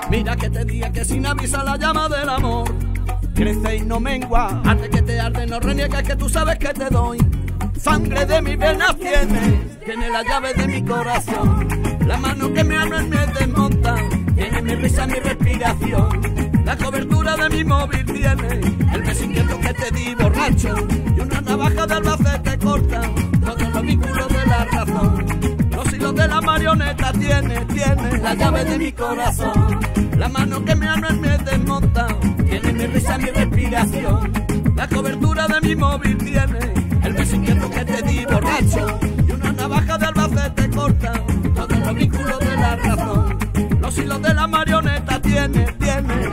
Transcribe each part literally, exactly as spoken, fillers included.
Mira que te diga que sin avisar la llama del amor crece y no mengua. Antes que te arde no reniegues que tú sabes que te doy. Sangre de mis venas tiene, tiene la llave de mi corazón. La mano que me habla en me desmonta, tiene mi risa, mi respiración. La cobertura de mi móvil tiene el beso inquieto que te di borracho. Y una navaja de Albacete corta todos los vínculos de la razón. Los hilos de la marioneta tiene, tiene la llave de mi corazón. La mano que me habla en me desmonta, tiene mi risa, mi respiración. La cobertura de mi móvil tiene el beso inquieto que te di borracho. Y una navaja de Albacete corta todos los vínculos de la razón. Los hilos de la marioneta tiene, tiene.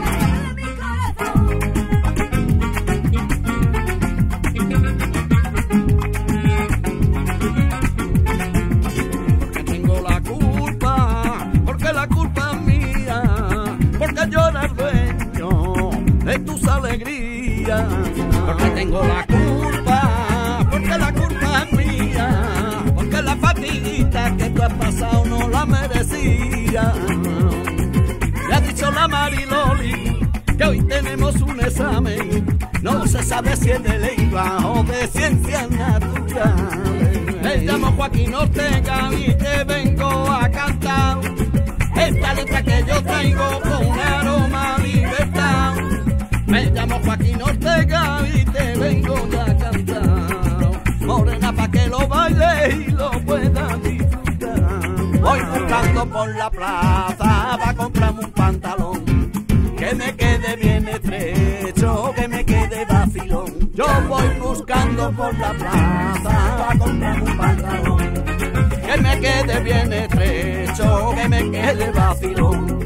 Porque tengo la culpa, porque la culpa es mía, porque yo era el dueño de tus alegrías. Porque tengo la culpa, porque la culpa es mía, porque la fatiguita que tú has pasado no la merecía. Le ha dicho la Mariloli que hoy tenemos un examen, no se sabe si es de lengua o de ciencias naturales. Me llamo Joaquín Ortega y te vengo a cantar esta letra que yo traigo con un aroma a libertad. Me llamo Joaquín Ortega y te vengo a cantar, morena pa' que lo baile y lo puedas disfrutar. Voy buscando por la plaza pa' comprarme un pantalón que me quede bien estrecho, que me quede vacilón. Yo voy buscando por la plaza pa' comprarme un pantalón que me quede bien estrecho, que me quede vacilón.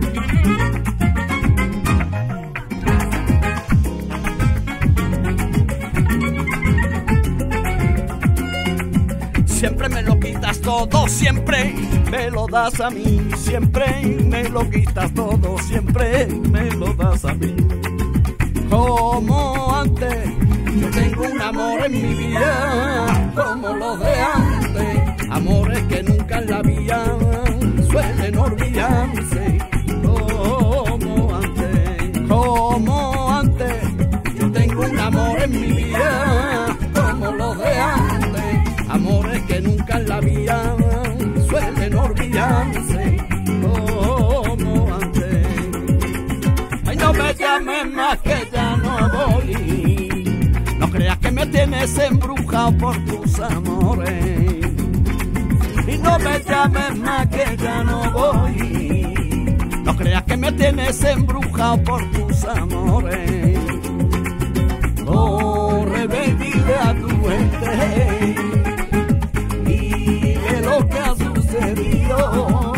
Siempre me lo quitas todo, siempre me lo das a mí. Siempre me lo quitas todo, siempre me lo das a mí. Como antes, yo tengo un amor en mi vida, como los de antes. Amores que nunca en la vida suelen olvidarse. Como antes, como antes, yo tengo un amor en mi vida, como los de antes. Amores que nunca en la vida suelen olvidarse como antes. Ay, no me llames más que ya no voy. No creas que me tienes embrujado por tus amores. Y no me llames más que ya no voy. No creas que me tienes embrujado por tus amores. Corre, baby, a tu gente lo que ha sucedido.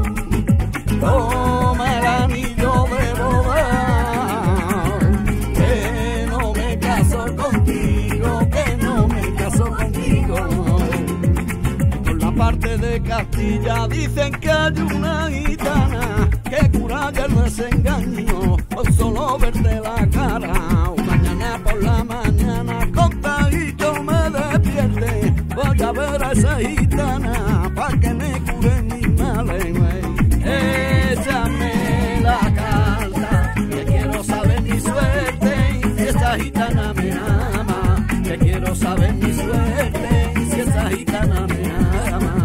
Toma el anillo de boda, que no me caso contigo, que no me caso contigo. Por la parte de Castilla dicen que hay una gitana que cura ya el desengaño con solo verte la cara. Mañana por la mañana contadito me despierte, voy a ver a esa gitana pa' que me cure mis males, güey. Échame la carta, que quiero saber mi suerte, y si esa gitana me ama, que quiero saber mi suerte, y si esa gitana me ama.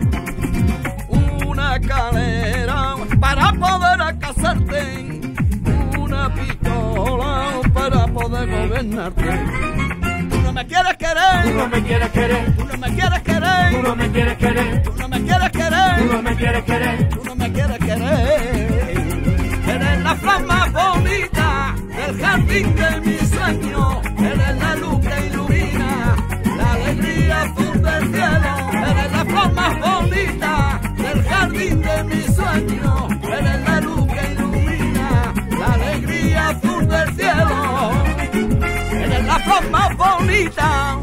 Una escalera para poder casarte, una pistola para poder gobernarte. Tú no me quieres querer, tú no me quieres querer, tú no me quieres querer, tú no me quieres querer, tú no me quieres querer, tú no me quieres querer, tú no me quieres querer. Eres la flor más bonita del jardín de mi sueño, eres la luz que ilumina la alegría azul del cielo. Eres la flor más bonita del jardín de mi sueño, eres la luz que ilumina la alegría azul del cielo. Eres la flor más bonita